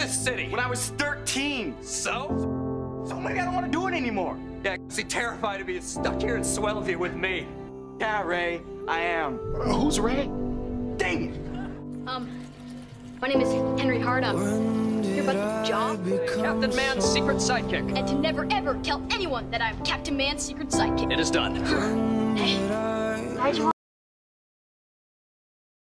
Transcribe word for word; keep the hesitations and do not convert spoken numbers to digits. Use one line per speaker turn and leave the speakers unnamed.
this city?
When I was thirteen.
So?
So maybe I don't want to do it anymore.
Yeah, cause he's terrified of being stuck here in Swellview with me.
Yeah, Ray, I am.
Uh, who's Ray?
Dang it.
Um, my name is Henry Hardum. You're about the job?
Captain Man's secret sidekick.
And to never ever tell anyone that I'm Captain Man's secret sidekick.
It is done.
Hey, I just